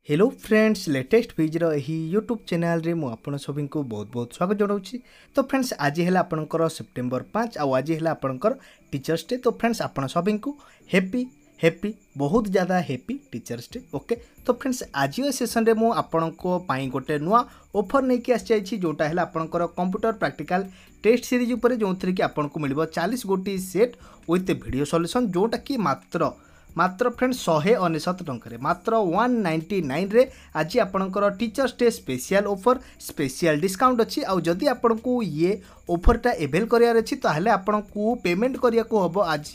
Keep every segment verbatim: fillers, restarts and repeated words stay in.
Hello friends latest Vij रही YouTube channel रे मु आपण सभी को बहुत बहुत स्वागत जनाऊँगी। तो फ्रेंड्स आज है आपंकर सेप्टेम्बर पाँच आउ आज है आपंकर टीचर्स डे। तो फ्रेंड्स आपण सभी को हैप्पी हैप्पी बहुत ज़्यादा हैप्पी टीचर्स डे। ओके तो फ्रेंड्स आज सेसन रे मु आपण को पाई गोटे नुआ ऑफर नहीं कि आसी जोटा है आपंकर कंप्यूटर प्रैक्टिकल टेस्ट सीरीज उपर जो थी कि आपन को मिल चालीस गोटी सेट विथ वीडियो सॉल्यूशन जोटा कि मात्र मात्र फ्रेंड्स शहे अनेशत टकर मात्र वन नाइंटी नाइन रे आज आपंकर teachers day special offer special discount अच्छी। आउ जदि आपन को ये ऑफरटा एवेल करार अच्छी ताहले आपन को पेमेंट करिया को हबो आज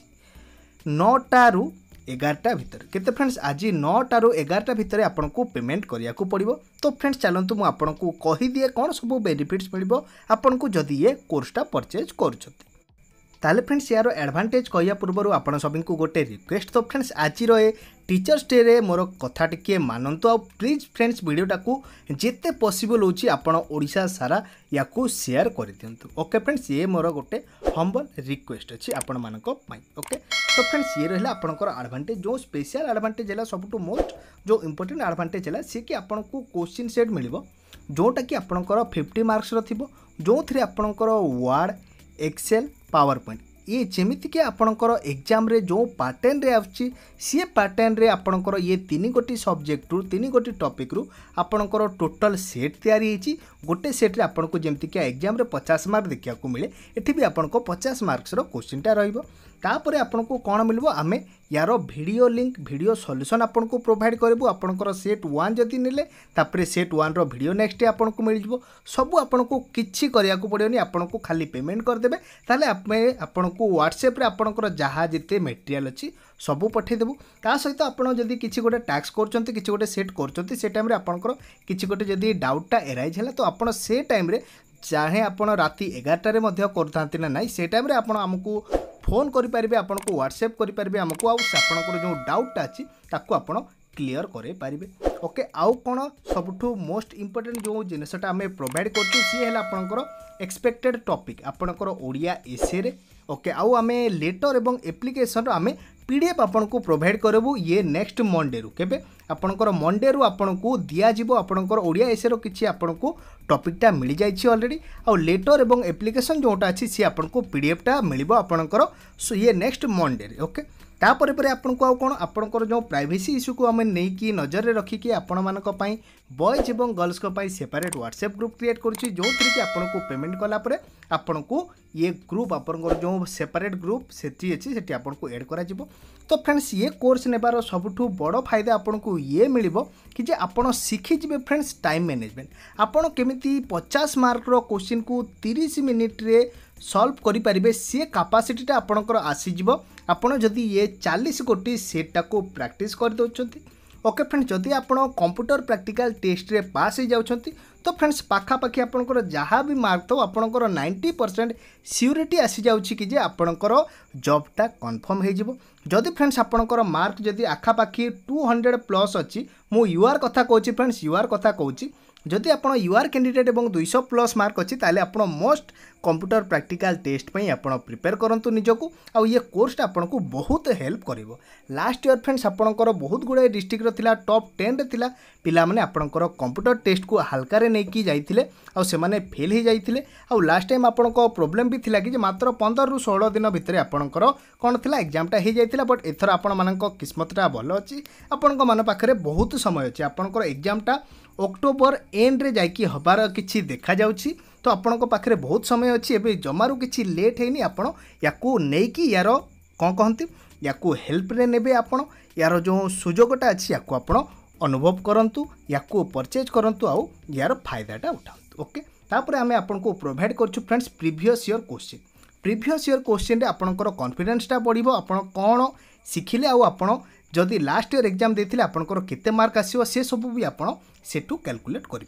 नौटा रु एगारटा भितर केते फ्रेंड्स आज नौटा रु एगारटा भितर आपन को पेमेंट करिया को पड़िबो। तो फ्रेंड्स चलंतु मु आपन को कहि दिए कोन सब बेनिफिट्स मिलिबो आपन को जदि ये कोर्सटा परचेज करूछथि। ताले फ्रेंड्स यार एडवांटेज कहया पूर्व आपण सभी को गोटे रिक्वेस्ट। तो फ्रेंड्स आज ए टीचर्स डे रे मोर कथा टिके मानंतु आ प्लीज फ्रेंड्स वीडियोटा को जिते पॉसिबल होची आपण ओडिशा सारा या को शेयर कर दियंतु। ओके फ्रेंड्स ये मोर गोटे हम्बल रिक्वेस्ट अछि आपण मानको पई। ओके तो फ्रेंड्स ये रहला आपनकर एडवांटेज जो स्पेशल एडवांटेज है सबटू मोस्ट जो इंपोर्टेंट एडवांटेज है सी कि आपन को क्वेश्चन सेट मिलिबो जोटा कि आपनकर फिफ्टी मार्क्स रो थिबो जो थ्री आपनकर वर्ड एक्सेल पावर पॉइंट ये जमीती कि आपणकर एग्जाम रे जो पैटर्न रे आछि सी पैटर्न रे आपणकर ये तीन गोटी सब्जेक्ट रु तीन गोटी टॉपिक रु आपणकर टोटल सेट तैयारी होती गोटे सेट रे आपन को जमती कि एग्जाम रे पचास मार्क देखा को मिले एठी भी आपन को पचास मार्क्स रो क्वेश्चनटा रहिबो। तापर आपन को कौन मिलबो आमे यार वीडियो लिंक वीडियो सॉल्यूशन आपन को प्रोवाइड करबो। आपनकर सेट वन जदि नेले तापर सेट वन रो वीडियो नेक्स्ट आपन को मिल जिवो सब आपन को किछि करिया को पड़ियोनी आपन को खाली पेमेंट कर देबे ताले आपमे आपन को व्हाट्सएप रे आपनकर जहा जिते मटेरियल अछि सबू पठे देबो। ता सहित आपन जदि किछि गोटे टैक्स करचंती किछि गोटे सेट करचंती से टाइम रे आपनकर किछि गोटे जदि डाउटटा एराइज होला तो आपन से टाइम रे चाहे आपन राति एगारटा रे मध्य करथांती ना नाही से टाइम रे आपन हमकु फोन करि परिबे आपन को व्हाट्सएप करि परिबे हमकु आ आपनकर जो डाउटटा अछि ताकू आपन क्लियर करे पारिबे। ओके आउ कोन सबठू मोस्ट इंपोर्टेंट जो जिनसटा आमे प्रोवाइड करछु सी हैला आपनकर एक्सपेक्टेड टॉपिक आपनकर ओडिया एसे रे। ओके आउ आमे लेटर एवं एप्लिकेशन आमे पीडीएफ आपन को प्रोवाइड करबू ये नेक्स्ट मंडे रु केबे आपनकर मंडे रु आपन को दिया जिवो आपनकर ओडिया एसे रो किछि आपन को टॉपिकटा मिल जाइछि ऑलरेडी आउ लेटर एवं एप्लिकेशन जोटा अछि सी आपन को पीडीएफटा मिलिबो आपनकर सो ये नेक्स्ट मंडे रे। ओके तापर पर आपन को कौन आपनकर जो प्राइवेसी इश्यू को आम नहीं कि नजर रे रखिकी आपण मानक पई बॉयज एवं गर्ल्स को पई सेपरेट व्हाट्सएप ग्रुप क्रिएट करछि जो थ्री कि आपन को पेमेंट कला परे आपन को ये ग्रुप आपनकर जो सेपरेट ग्रुप सेठी अछि सेठी आपन को ऐड करा जिवो। तो फ्रेंड्स ये कोर्स नेबार सबठू बड़ फायदा आपन को ये मिलिबो कि जे आपन सीखि जिवे फ्रेंड्स टाइम मैनेजमेंट आपन केमिति पचास मार्क रो क्वेश्चन को तीस मिनिट रे सॉल्व करि परिबे से कैपेसिटीटा आपनकर आसी जिवो आपण जदि ये चालीस गोटी सेटा को प्रैक्टिस कर दोछंती। ओके फ्रेंड्स जदि आपण कंप्यूटर प्रैक्टिकल टेस्ट रे पास हो जाउछंती तो फ्रेंड्स पाखा पाखी आपनकर जहाँ भी मार्क तो आपनकर नाइंटी परसेंट सियोरिटी आसी जाउछि कि जे आपनकर जॉबटा कन्फर्म हो जिवो। जदि फ्रेंड्स आपनकर मार्क जदि आखा पाखी टू हंड्रेड प्लस अच्छी मु यूआर कथा कहूँ फ्रेंड्स यूआर कथा कहूँ जदि आपन यूआर कैंडिडेट एवं दो सौ प्लस मार्क अच्छी ताले आपन मोस्ट कंप्यूटर प्रैक्टिकल टेस्ट पई आपन प्रिपेयर करंतु निजको आ ये कोर्सटा आपन को बहुत हेल्प करिवो। लास्ट ईयर फ्रेंड्स आपनकर बहुत गुडे डिस्ट्रिक्ट रो थिला टॉप टेन रे थिला पिला माने आपनकर कंप्यूटर टेस्ट को हल्का रे नै की जाइथिले आ से माने फेल ही जाइथिले आ लास्ट टाइम आपनको प्रॉब्लम भी थिला कि मात्र पंद्रह रु सोलह दिन भितर आपनकर कोन थिला एग्जामटा ही जाइथिला बट एथर आपन मानक किस्मतटा भलो अछि आपनक मन पाखरे बहुत समय अछि आपनकर एग्जामटा अक्टोबर एंड रे जाइकी हबार किछि देखा जाउछि तो आपनक पाखरे बहुत समय अछि एबे जमारू किछि लेट हेनी आपन याकू नै कि यार कोन कहंती याकू हेल्प रे नेबे आपन यार जो सुजोगटा अछि याकू आपन अनुभव करंतु याकू परचेज करंतु आउ यार फायदाटा उठांतु। ओके तापर आमे आपन को प्रोवाइड करछु friends previous year question previous year question रे आपनकर कॉन्फिडेंसटा बढ़िबो आपन कोन सिखिले आउ आपन जदि लास्ट ईयर एग्जाम देथिले आपनकर केते मार्क आसीबो से सब भी आपन सेटू कैलकुलेट करि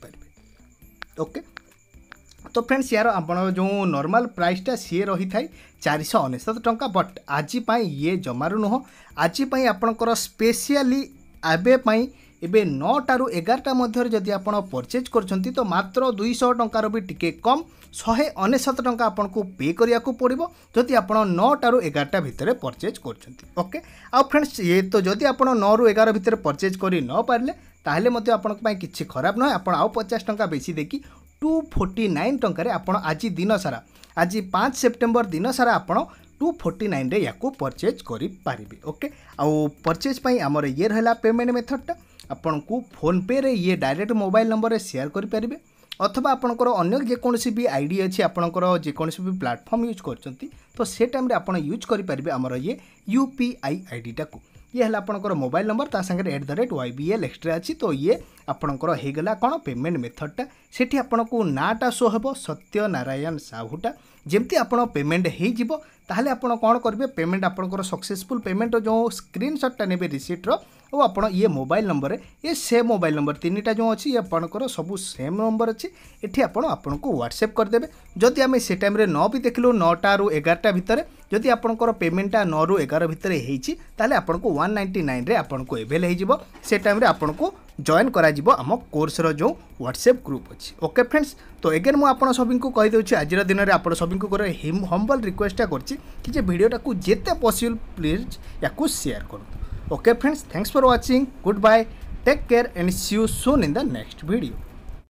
परिबे। ओके तो फ्रेंड्स यार आपन जो नॉर्मल प्राइसटा सी रही थाई चार सौ अनेशत टंका बट आज पाई ये जमारू नुह आज पाई आपनकर स्पेशली एबे पाई एबे नौटा रु एगारटा मध्य जदि आपन परचेज करछंती तो मात्र दुई सौ टंकार भी टिके कम शहे अनेशत टंका आपन को पे करिया को पड़िबो जदि आपन नौटा रु एगारटा भितर परचेज करछंती। ओके आ फ्रेंड्स ये तो जदि आपन नौ रु एगारह भितर परचेज करि न पारले ताहले मते आपन पई किछि खराब न आपन आउ पचास टंका बेसी देखि टू फोर्टी नाइन टंका रे आपन आज दिन सारा आज पाँच सेप्टेम्बर दिन सारा आपन टू फोर्टी नाइन रे याकू परचेज करि पारिबे। ओके आउ परचेज पई हमर ये रहला पेमेंट मेथडटा आपन को फोन पे रे ये डायरेक्ट मोबाइल नंबर रे शेयर करि पारिबे अथवा आपनकर अन्य जेकोसी भी आईडी अच्छी आपनकर जेकोसी भी प्लेटफॉर्म यूज करचंती तो से टाइम रे आपन यूज करि पारिबे हमर ये यूपीआई आईडी टाकू ये हला आपनकर मोबाइल नंबर ता संगे at the rate YBL extra अच्छी तो ये आपनकर हे गला कोन पेमेंट मेथडटा सेठी आपनको नाटा शो हेबो सत्य नारायण साहुटा जेमती आपन पेमेंट हे जिवो ताहले आपन कोन करबे पेमेंट आपनकर सक्सेसफुल पेमेंट जो स्क्रीनशॉट नेबे रिसीट रो ओ आपण ये मोबाइल नंबर ये सेम मोबाइल नंबर तीनटा जो अच्छी आपंकर सब सेम नंबर अच्छी ये आपण आपन को व्हाट्सएप करदेवे जदि आम से टाइम न भी देखलु नौटा रु एगारटा भितर जदि आपंकर पेमेंटा नौ रु एगार भितर होती ताले आपन को वन नाइंटी नाइन रे आपन को एवेल हो से टाइम रे आपन को जॉइन करा जिवो आम कोर्स रो जो व्हाट्सएप ग्रुप अच्छी। ओके फ्रेंड्स तो अगेन मु आपन सभी को कहि देउछि आज दिन रे आपन सभी को करे हम्बल रिक्वेस्टा करछि कि जे वीडियोटा को जेते पॉसिबल प्लीज याकू शेयर करू। Okay friends, thanks for watching. Goodbye. Take care and see you soon in the next video.